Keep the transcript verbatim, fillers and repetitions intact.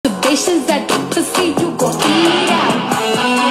Observations that to see you go eat out.